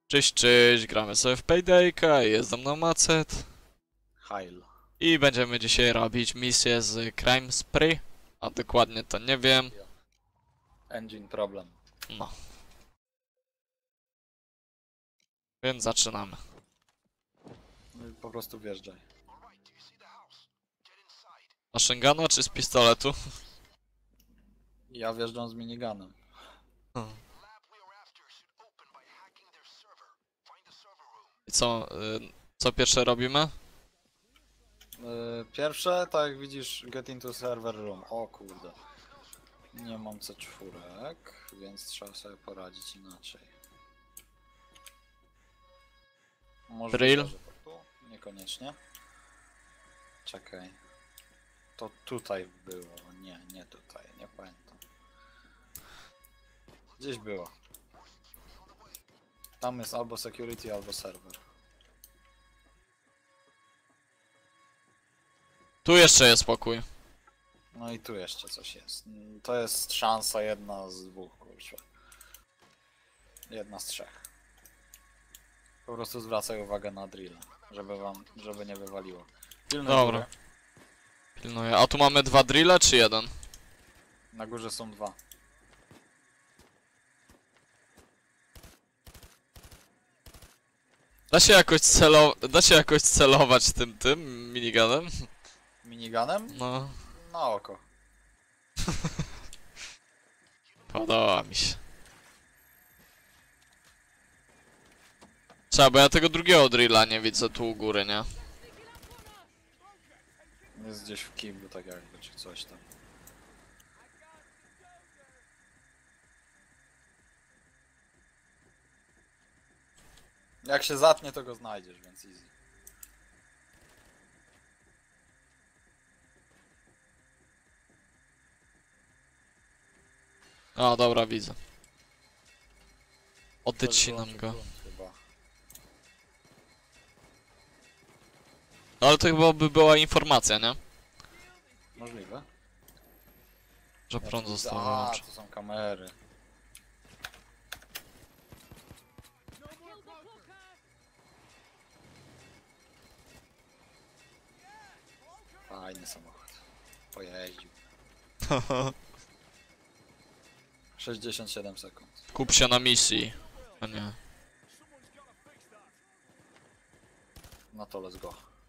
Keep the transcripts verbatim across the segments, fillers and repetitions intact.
Cześć, cześć, gramy sobie w Paydayka, jest ze mną Macet. Heil. I będziemy dzisiaj robić misję z Crime Spree, a dokładnie to nie wiem. Engine problem. No. Więc zaczynamy. No i po prostu wjeżdżaj. Maszyn czy z pistoletu? Ja wjeżdżam z miniganem. Hmm. I co, y, co pierwsze robimy? Yy, pierwsze, tak jak widzisz, get into server room. O kurde. Nie mam C cztery, więc trzeba sobie poradzić inaczej. Możliwe, Drill? że to tu? Niekoniecznie. Czekaj. To tutaj było. Nie, nie tutaj. Nie pamiętam. Gdzieś było. Tam jest albo security, albo server. Tu jeszcze jest pokój. No i tu jeszcze coś jest. To jest szansa jedna z dwóch, kurczę. Jedna z trzech. Po prostu zwracaj uwagę na drilla, żeby wam, żeby nie wywaliło. Pilnuj Dobra. górę. Pilnuję. A tu mamy dwa drille czy jeden? Na górze są dwa. Da się jakoś celo... da się jakoś celować tym, tym miniganem? Miniganem? No. Na oko. Podoba mi się. Trzeba, bo ja tego drugiego drilla nie widzę tu u góry, nie? Jest gdzieś w kiblu, tak jakby, czy coś tam. Jak się zatnie, to go znajdziesz, więc easy. O, dobra, widzę. Ktoś Odcinam wyłączył go. grunt chyba. No ale to chyba by była informacja, nie? Możliwe. Że Ja prąd tu został widzę- A, wyłączony. to są kamery. Fajny samochód. Pojeździł. sześćdziesiąt siedem sekund. Kup się na misji. A nie. No to let's go.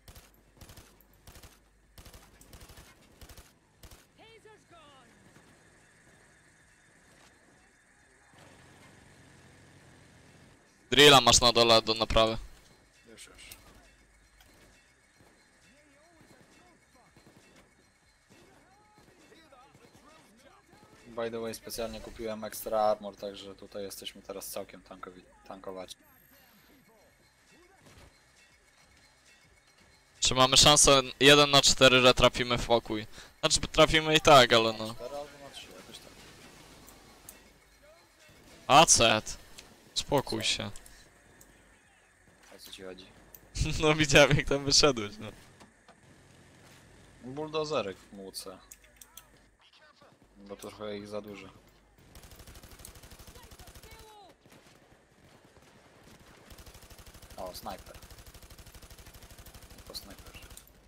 Drilla masz na dole do naprawy. Już, już. By the way, specjalnie kupiłem extra armor, także tutaj jesteśmy teraz całkiem tankowi tankować. Czy mamy szansę jeden na cztery, że trafimy w pokój? Znaczy trafimy i tak, ale no. cztery albo na trzy, jakoś tak. Acet. Spokój się. O co ci chodzi? No widziałem jak tam wyszedłeś, no. Buldozerek w muce. Bo trochę ich za dużo. O, snajper. Po snajperze.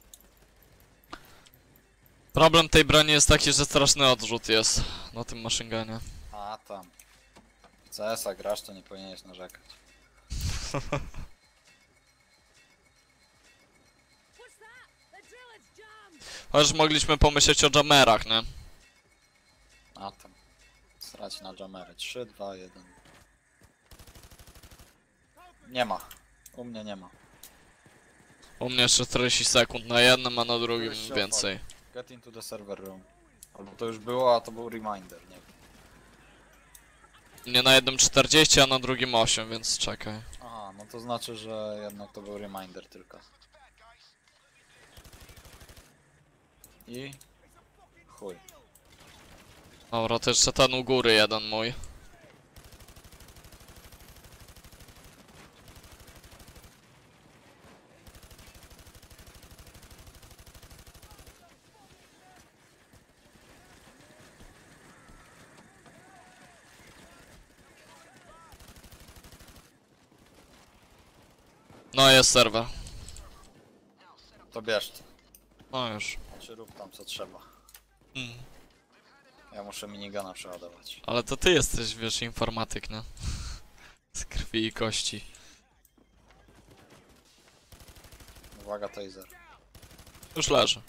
Problem tej broni jest taki, że straszny odrzut jest na tym maszyngunie. A tam. W C S a grasz, to nie powinieneś narzekać. Chociaż mogliśmy pomyśleć o jamerach, nie? A tam. Srać na jamery. trzy, dwa, jeden. Nie ma. U mnie nie ma. U mnie jeszcze czterdzieści sekund na jednym, a na drugim Już się więcej. Get into the server room. Albo to już było, a to był reminder, nie wiem. Nie na jednym czterdzieści, a na drugim osiem, więc czekaj. Aha, no to znaczy, że jednak to był reminder tylko. I... chuj. Dobra, to jeszcze ten u góry jeden mój. No jest serwer. To bierz to. No już. Czy rób tam co trzeba. Mm. Ja muszę minigana przeładować. Ale to ty jesteś, wiesz, informatyk, no. Z krwi i kości. Uwaga, taser. Już leży.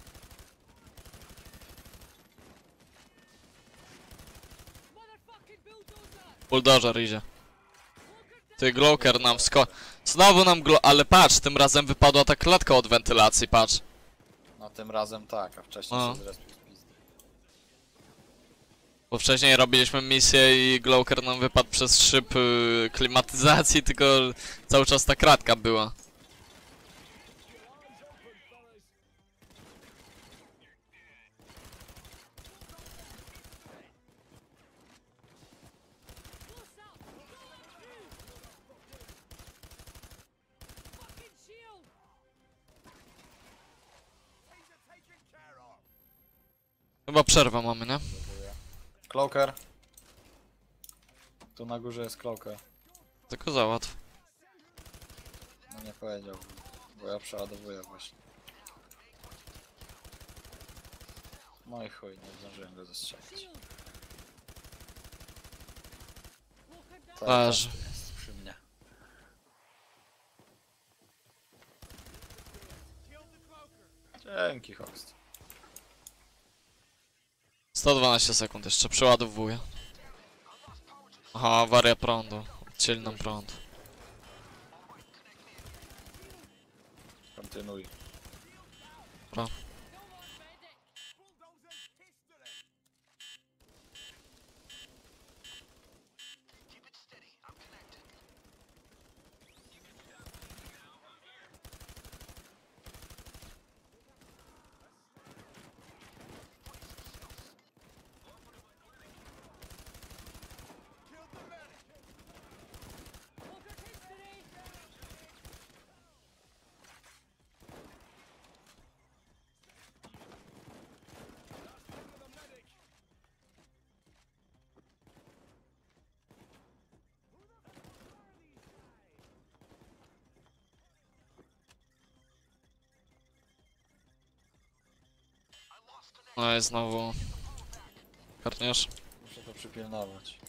Bulldozer idzie. Ty, Gloker nam wsko... Znowu nam glo... Ale patrz, tym razem wypadła ta klatka od wentylacji, patrz. No tym razem tak, a wcześniej No. się zrespił z pizdy. Bo wcześniej robiliśmy misję i Gloker nam wypadł przez szyb y, klimatyzacji, tylko cały czas ta kratka była. Chyba przerwa mamy, nie? Cloaker. Tu na górze jest Cloaker. Tylko załatw. No nie powiedział, bo ja przeładowuję właśnie. No i chuj, nie zdążyłem go zastrzelić. Tak, Leży. tak, jest przy mnie. Dzięki, host. sto dwanaście sekund jeszcze, przeładowuję. Aha, awaria prądu. Odcięli nam prąd. Kontynuuj. Dobra. No i znowu... Karniesz? Muszę to przypilnować.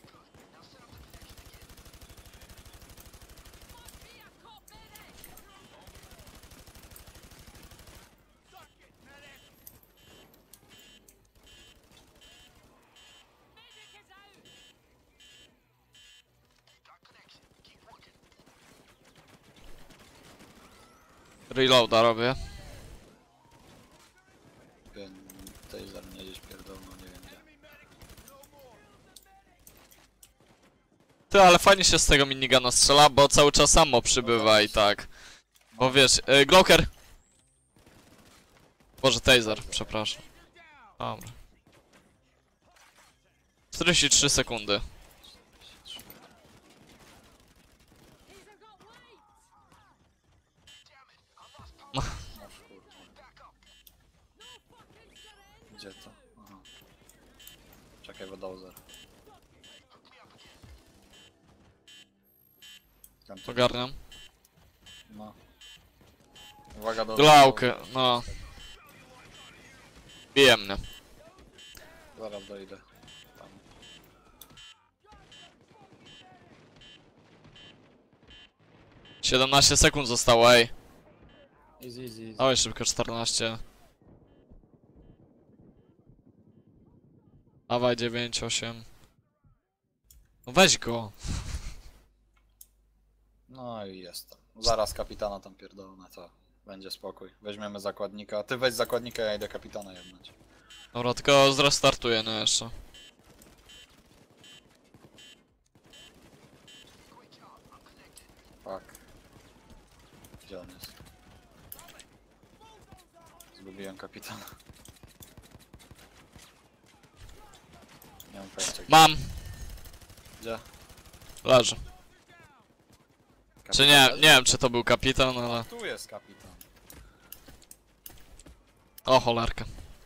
Reloada robię. Wiem, taser mnie gdzieś pierdolną, nie wiem gdzie. Ty, ale fajnie się z tego minigana strzela, bo cały czas samo przybywa i tak. Bo wiesz, yy, Gloker! Boże, taser, przepraszam. Dobra. czterdzieści trzy sekundy. No kurwa. Gdzie to? Aha. Czekaj, bo dozer. Kontynuuj. Ogarniam. No. Uwaga do... Glaukę, no. Bije mnie. Zaraz dojdę. Tam. siedemnaście sekund zostało, ej. Easy, easy, easy. Dawaj szybko, czternaście. Dawaj, dziewięć, osiem. No weź go. No i jestem. Zaraz kapitana tam pierdolę, to będzie spokój. Weźmiemy zakładnika. Ty weź zakładnika, ja idę kapitana jednać. Dobra, tylko zrestartuję, no jeszcze. Fuck. Gdzie on jest? Zgubiłem kapitana. Nie mam pojęcia. gdzie- Mam! Gdzie? Leży. Kapitan Czy nie, leży? nie wiem czy to był kapitan, ale... Tu jest kapitan. O cholerkę.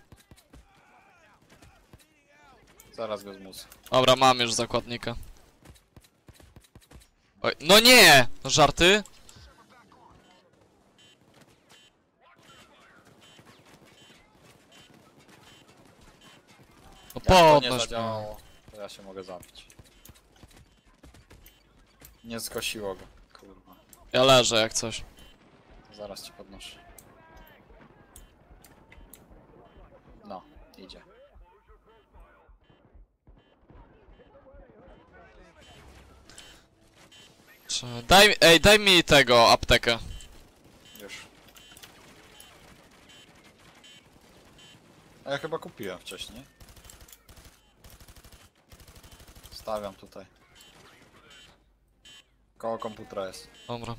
Zaraz go zmusę. Dobra, mam już zakładnika. Oj, no nie! No żarty? Jak to nie podnoś mnie. zadziałało, to ja się mogę zabić. Nie skosiło go, kurwa. Ja leżę jak coś. Zaraz cię podnoszę. No, idzie. Czy... Daj mi, ej, daj mi tego, aptekę. Już. A ja chyba kupiłem wcześniej. Stawiam tutaj. Koło komputera jest. Dobra.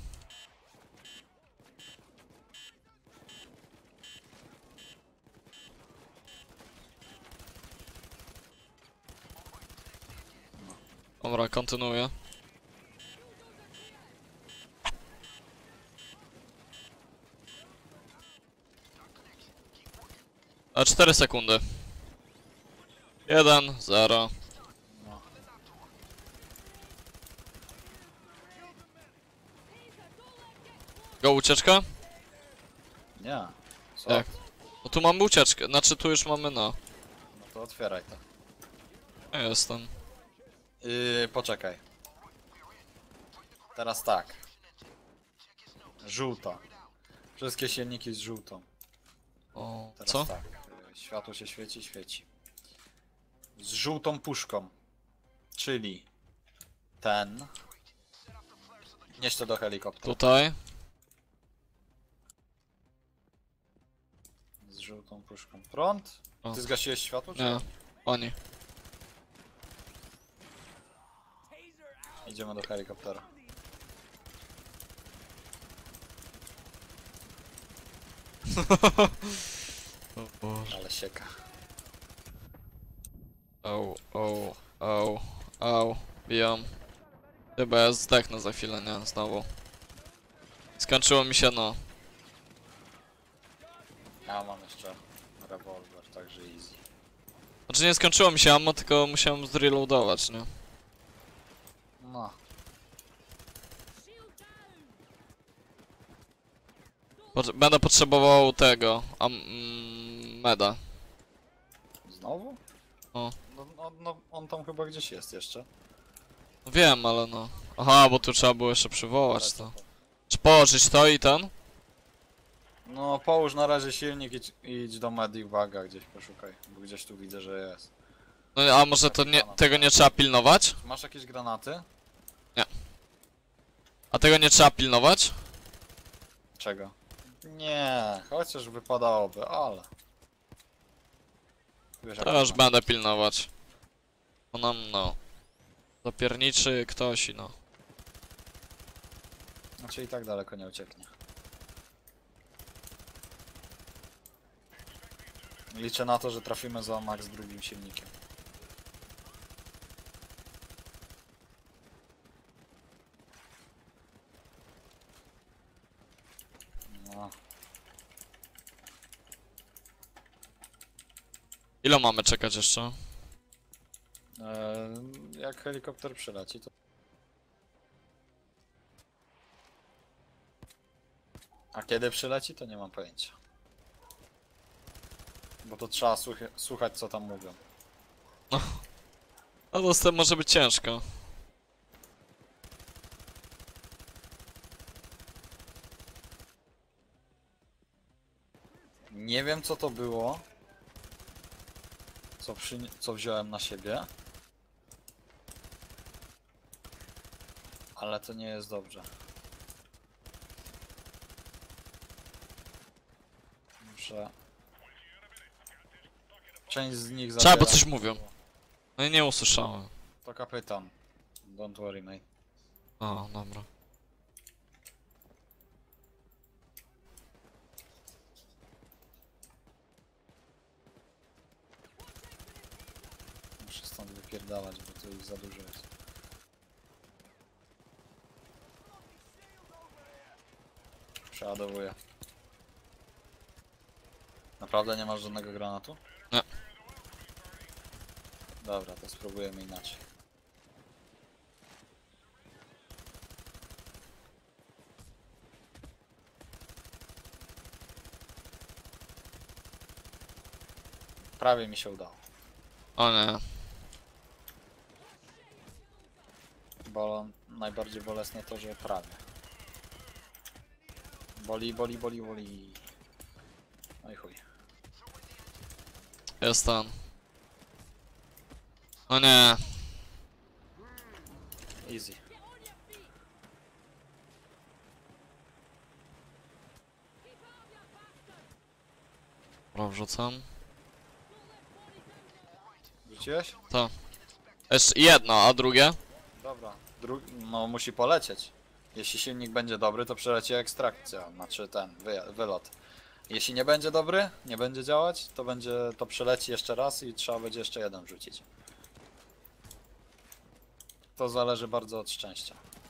Dobra, kontynuuję. A cztery sekundy. Jeden, zero. No. Go ucieczka? Nie. Co? Jak? No tu mamy ucieczkę, znaczy tu już mamy no. No to otwieraj to. Ja jestem. Yy, poczekaj. Teraz tak. Żółta. Wszystkie silniki z żółtą. O, Teraz co? tak. Yy, światło się świeci, świeci. Z żółtą puszką. Czyli ten. Nieś to do helikoptera. Tutaj. Z żółtą puszką. Prąd? O. Ty zgasiłeś światło? Czy Nie, oni. idziemy do helikoptera. O Boże. Ale sieka. Au, au, au, au. Bijam. Chyba ja zdechnę za chwilę, nie? Znowu. Skończyło mi się no. Ja mam jeszcze rewolwer, także easy. Znaczy nie skończyło mi się ammo, tylko musiałem zreloadować, nie? No. Pot będę potrzebował tego, am mm, meda. Znowu? O. No, no, no, on tam chyba gdzieś jest jeszcze. Wiem, ale no. Aha, bo tu trzeba było jeszcze przywołać to. Czy położyć to i ten? No połóż na razie silnik i idź, idź do Medic Baga gdzieś poszukaj, bo gdzieś tu widzę, że jest. No a może to nie, tego nie trzeba pilnować? Masz jakieś granaty? A tego nie trzeba pilnować? Czego? Nie, chociaż wypadałoby, ale... Wiesz, jak To już to będę pilnować. Bo nam no. Zapierniczy ktoś i no. Znaczy i tak daleko nie ucieknie. Liczę na to, że trafimy za max drugim silnikiem. No, Ile mamy czekać jeszcze? eee, jak helikopter przyleci, to... A kiedy przyleci, to nie mam pojęcia. Bo to trzeba słuch- słuchać, co tam mówią. No to z tym może być ciężko. Nie wiem, co to było. Co, przyni- co wziąłem na siebie. Ale to nie jest dobrze. Muszę... Część z nich Trzeba, zabiera. bo coś mówią. No i nie usłyszałem. To kapitan. Don't worry, mate. O, dobra. Muszę stąd wypierdalać, bo to ich za dużo jest. Przeładowuję. Naprawdę nie masz żadnego granatu? Nie. Dobra, to spróbujemy inaczej. Prawie mi się udało. O nie. Bo najbardziej bolesne to, że prawie. Boli, boli, boli, boli. No i chuj. Jest ten. O nie. Easy. Dobra, wrzucam. Wrzuciłeś? To. Jeszcze jedno, a drugie? Dobra. Dru no musi polecieć. Jeśli silnik będzie dobry, to przeleci ekstrakcja, znaczy ten, wy wylot. Jeśli nie będzie dobry, nie będzie działać, to będzie, to przeleci jeszcze raz i trzeba będzie jeszcze jeden wrzucić. To zależy bardzo od szczęścia.